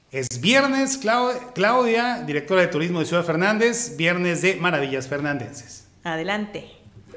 Es viernes, Claudia, directora de turismo de Ciudad Fernández, viernes de maravillas fernandenses. Adelante.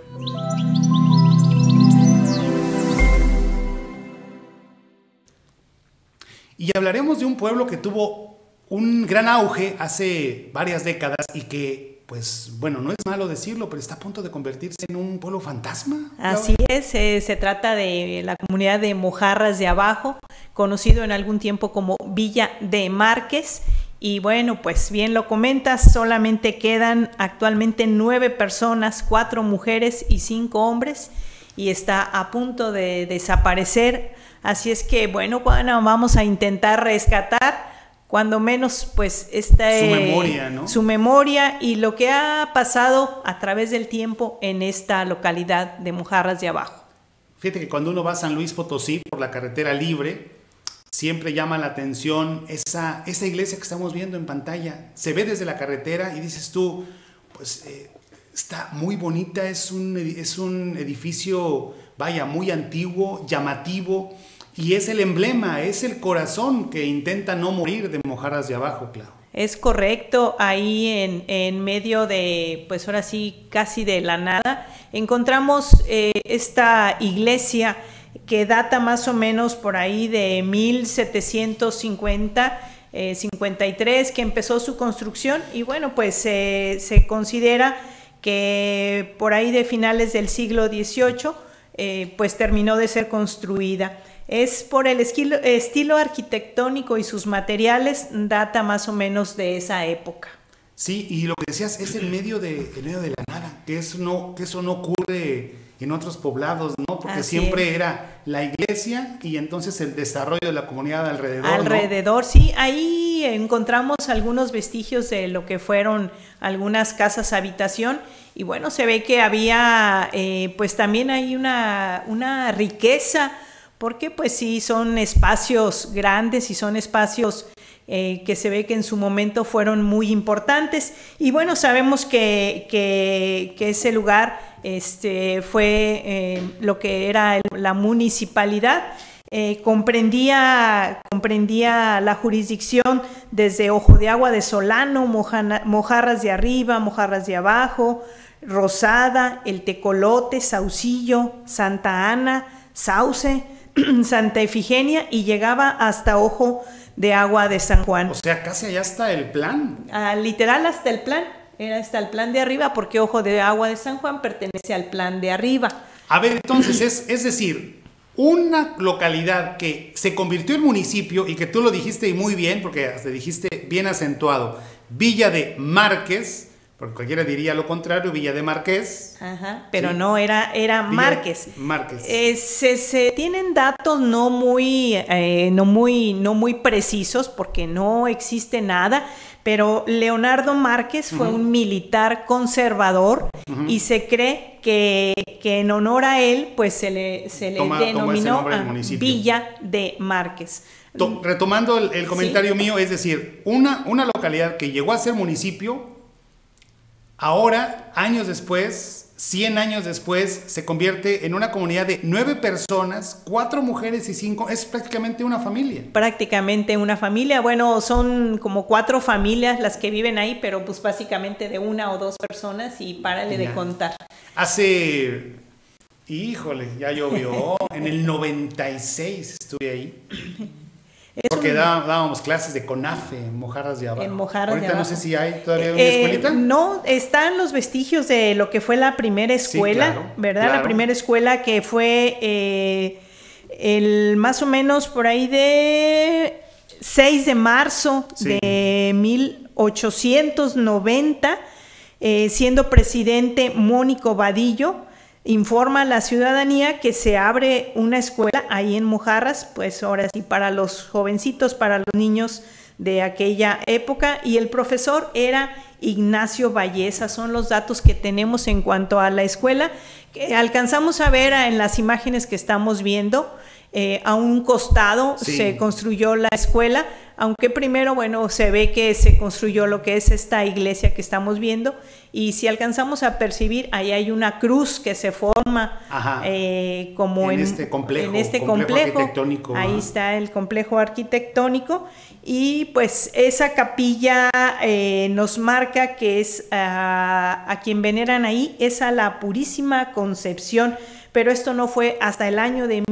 Y hablaremos de un pueblo que tuvo un gran auge hace varias décadas y que, pues, bueno, no es malo decirlo, pero está a punto de convertirse en un pueblo fantasma. Así es, se trata de la comunidad de Mojarras de Abajo, conocido en algún tiempo como Villa de Márquez. Y bueno, pues bien lo comentas, solamente quedan actualmente 9 personas, 4 mujeres y 5 hombres, y está a punto de desaparecer. Así es que, bueno, vamos a intentar rescatar, cuando menos, pues, su memoria, ¿no? Su memoria y lo que ha pasado a través del tiempo en esta localidad de Mojarras de Abajo. Fíjate que cuando uno va a San Luis Potosí por la carretera libre, siempre llama la atención esa iglesia que estamos viendo en pantalla. Se ve desde la carretera y dices tú, pues, está muy bonita, es un edificio, vaya, muy antiguo, llamativo, y es el emblema, es el corazón que intenta no morir de Mojarras de Abajo, claro. Es correcto, ahí en medio de, pues ahora sí, casi de la nada, encontramos esta iglesia que data más o menos por ahí de 1750, 53, que empezó su construcción, y bueno, pues se considera que por ahí de finales del siglo XVIII, pues terminó de ser construida. Es por el estilo arquitectónico y sus materiales, data más o menos de esa época. Sí, y lo que decías, es en medio de la nada, que eso no ocurre en otros poblados, ¿no? Porque así siempre era la iglesia y entonces el desarrollo de la comunidad alrededor, ¿no? Sí, ahí encontramos algunos vestigios de lo que fueron algunas casas habitación, y bueno, se ve que había, pues también hay una riqueza, porque pues sí, son espacios grandes y son espacios que se ve que en su momento fueron muy importantes. Y bueno, sabemos que ese lugar fue lo que era la municipalidad. Comprendía la jurisdicción desde Ojo de Agua de Solano, Mojarras de Arriba, Mojarras de Abajo, Rosada, El Tecolote, Saucillo, Santa Ana, Sauce, Santa Efigenia, y llegaba hasta Ojo de Agua de San Juan. O sea, casi allá está el plan. Literal hasta el plan, era hasta el plan de arriba, porque Ojo de Agua de San Juan pertenece al plan de arriba. A ver, entonces, es decir, una localidad que se convirtió en municipio, y que tú lo dijiste y muy bien, porque te dijiste bien acentuado, Villa de Márquez, porque cualquiera diría lo contrario, Villa de Márquez. Ajá, pero sí, no, era Márquez. Márquez. Se tienen datos no muy precisos, porque no existe nada, pero Leonardo Márquez fue un militar conservador, y se cree que en honor a él, pues se le denominó Villa de Márquez. Retomando el comentario mío, es decir, una localidad que llegó a ser municipio, ahora, años después, 100 años después, se convierte en una comunidad de 9 personas, 4 mujeres y 5, es prácticamente una familia. Prácticamente una familia, bueno, son como 4 familias las que viven ahí, pero pues básicamente de 1 o 2 personas, y párale de contar. Híjole, ya llovió, en el 96 estuve ahí. Porque dábamos clases de CONAFE en Mojarras de Abajo. Ahorita no sé si hay todavía una escuelita. No, están los vestigios de lo que fue la primera escuela, sí, claro, ¿verdad? Claro. La primera escuela que fue más o menos por ahí de 6 de marzo de 1890, siendo presidente Mónico Vadillo. Informa a la ciudadanía que se abre una escuela ahí en Mojarras, pues ahora sí, para los jovencitos, para los niños de aquella época, y el profesor era Ignacio Valleza. Son los datos que tenemos en cuanto a la escuela, que alcanzamos a ver en las imágenes que estamos viendo. A un costado se construyó la escuela, aunque primero, bueno, se ve que se construyó lo que es esta iglesia que estamos viendo, y si alcanzamos a percibir, ahí hay una cruz que se forma como en este complejo arquitectónico. Ahí está el complejo arquitectónico, y pues esa capilla nos marca que es a quien veneran ahí, es a la Purísima Concepción, pero esto no fue hasta el año de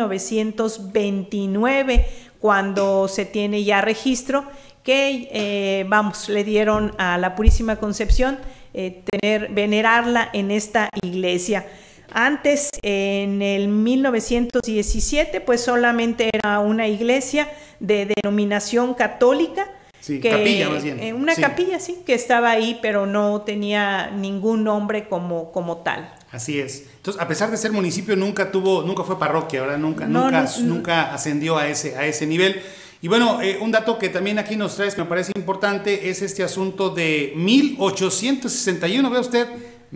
1929 cuando se tiene ya registro que, le dieron a la Purísima Concepción venerarla en esta iglesia. Antes, en el 1917, pues solamente era una iglesia de denominación católica. Sí, capilla más bien. Una capilla, sí, que estaba ahí, pero no tenía ningún nombre como tal. Así es. Entonces, a pesar de ser municipio, nunca fue parroquia, ¿verdad? Nunca ascendió a ese nivel. Y bueno, un dato que también aquí nos traes que me parece importante es este asunto de 1861, vea usted,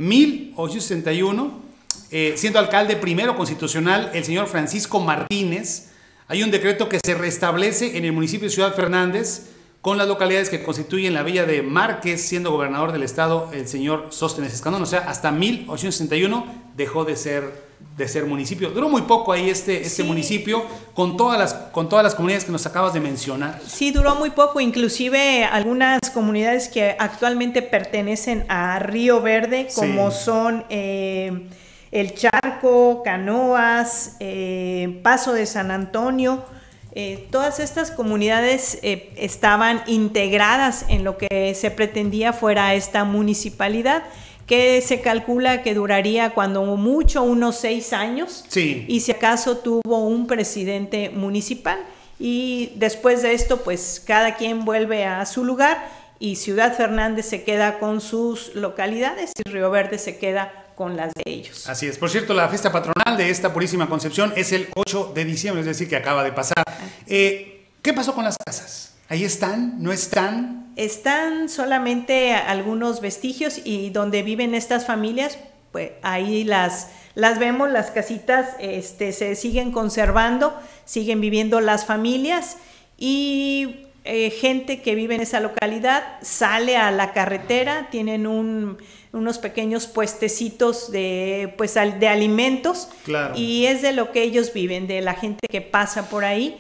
1861, siendo alcalde primero constitucional el señor Francisco Martínez, hay un decreto que se restablece en el municipio de Ciudad Fernández con las localidades que constituyen la villa de Márquez, siendo gobernador del estado el señor Sóstenes Escandón. O sea, hasta 1861 dejó de ser municipio. Duró muy poco ahí este municipio con todas las comunidades que nos acabas de mencionar. Sí, duró muy poco, inclusive algunas comunidades que actualmente pertenecen a Río Verde, como son El Charco, Canoas, Paso de San Antonio. Todas estas comunidades estaban integradas en lo que se pretendía fuera esta municipalidad, que se calcula que duraría cuando mucho unos 6 años, sí. Y si acaso tuvo un presidente municipal, y después de esto pues cada quien vuelve a su lugar y Ciudad Fernández se queda con sus localidades y Río Verde se queda con las de ellos. Así es. Por cierto, la fiesta patronal de esta Purísima Concepción es el 8 de diciembre, es decir, que acaba de pasar. ¿Qué pasó con las casas? ¿Ahí están? ¿No están? Están solamente algunos vestigios, y donde viven estas familias, pues ahí las vemos, las casitas se siguen conservando, siguen viviendo las familias, y gente que vive en esa localidad sale a la carretera, tienen unos pequeños puestecitos de alimentos, claro. Y es de lo que ellos viven, de la gente que pasa por ahí,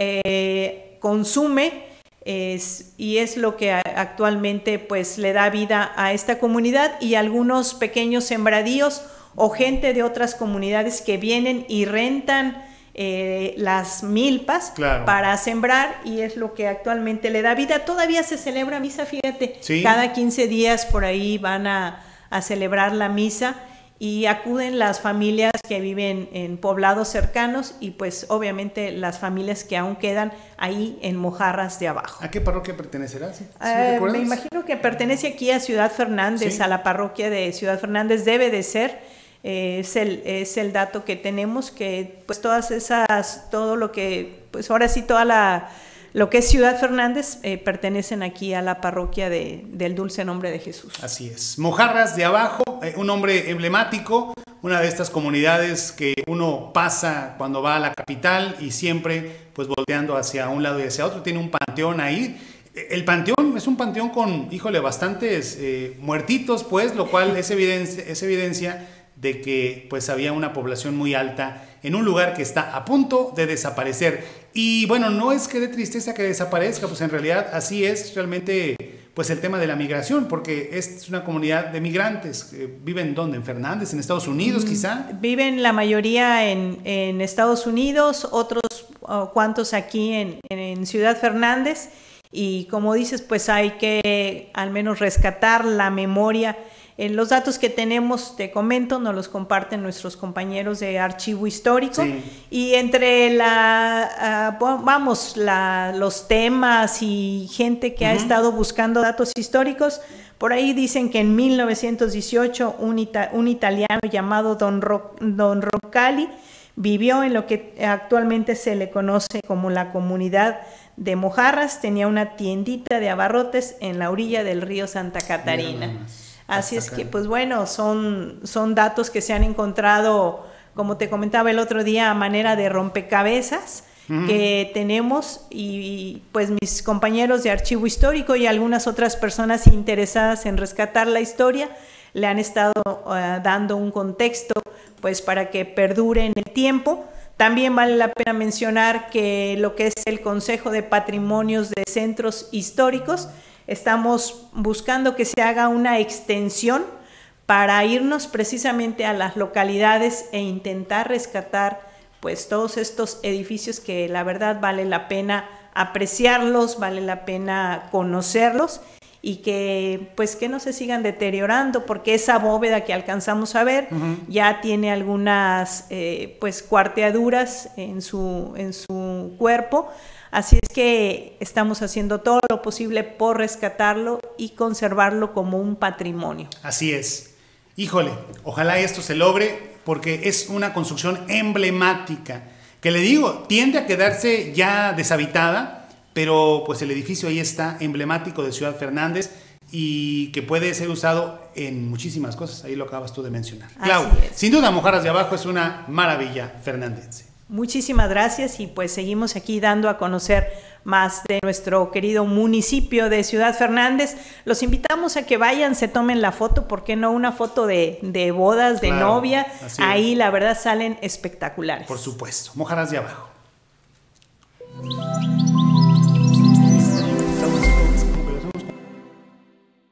consume, y es lo que actualmente pues le da vida a esta comunidad, y algunos pequeños sembradíos o gente de otras comunidades que vienen y rentan las milpas, claro. Para sembrar, y es lo que actualmente le da vida. Todavía se celebra misa, fíjate, sí. Cada 15 días por ahí van a celebrar la misa, y acuden las familias que viven en poblados cercanos, y pues obviamente las familias que aún quedan ahí en Mojarras de Abajo. ¿A qué parroquia pertenecerá? ¿Sí? Me imagino que pertenece aquí a Ciudad Fernández, ¿sí? A la parroquia de Ciudad Fernández debe de ser. Es el dato que tenemos, que pues todo lo que, pues ahora sí lo que es Ciudad Fernández pertenecen aquí a la parroquia del Dulce Nombre de Jesús. Así es. Mojarras de Abajo, un nombre emblemático, una de estas comunidades que uno pasa cuando va a la capital y siempre pues volteando hacia un lado y hacia otro, tiene un panteón ahí. El panteón es un panteón con, bastantes muertitos, pues, lo cual es evidencia de que pues había una población muy alta en un lugar que está a punto de desaparecer. Y bueno, no es que dé tristeza que desaparezca, pues en realidad así es realmente pues el tema de la migración, porque es una comunidad de migrantes. ¿Viven dónde? ¿En Fernández? ¿En Estados Unidos quizá? Viven la mayoría en Estados Unidos, otros cuantos aquí en Ciudad Fernández, y como dices, pues hay que al menos rescatar la memoria. Los datos que tenemos, te comento, nos los comparten nuestros compañeros de Archivo Histórico, sí. Y entre los temas y gente que ha estado buscando datos históricos, por ahí dicen que en 1918 un italiano llamado Don Roccali vivió en lo que actualmente se le conoce como la comunidad de Mojarras, tenía una tiendita de abarrotes en la orilla del río Santa Catarina. Así es que, pues bueno, son datos que se han encontrado, como te comentaba el otro día, a manera de rompecabezas, que tenemos, y pues mis compañeros de archivo histórico y algunas otras personas interesadas en rescatar la historia le han estado dando un contexto pues para que perdure en el tiempo. También vale la pena mencionar que lo que es el Consejo de Patrimonios de Centros Históricos, estamos buscando que se haga una extensión para irnos precisamente a las localidades e intentar rescatar pues todos estos edificios que la verdad vale la pena apreciarlos, vale la pena conocerlos y que pues que no se sigan deteriorando, porque esa bóveda que alcanzamos a ver ya tiene algunas pues cuarteaduras en su cuerpo, así es que estamos haciendo todo lo posible por rescatarlo y conservarlo como un patrimonio. Así es. Híjole, ojalá esto se logre, porque es una construcción emblemática, que le digo, tiende a quedarse ya deshabitada, pero pues el edificio ahí está, emblemático de Ciudad Fernández, y que puede ser usado en muchísimas cosas, ahí lo acabas tú de mencionar. Clau, sin duda Mojarras de Abajo es una maravilla fernandense. Muchísimas gracias, y pues seguimos aquí dando a conocer más de nuestro querido municipio de Ciudad Fernández. Los invitamos a que vayan, se tomen la foto, ¿por qué no? Una foto de bodas, de novia, ahí la verdad salen espectaculares. Por supuesto, Mojarras de Abajo.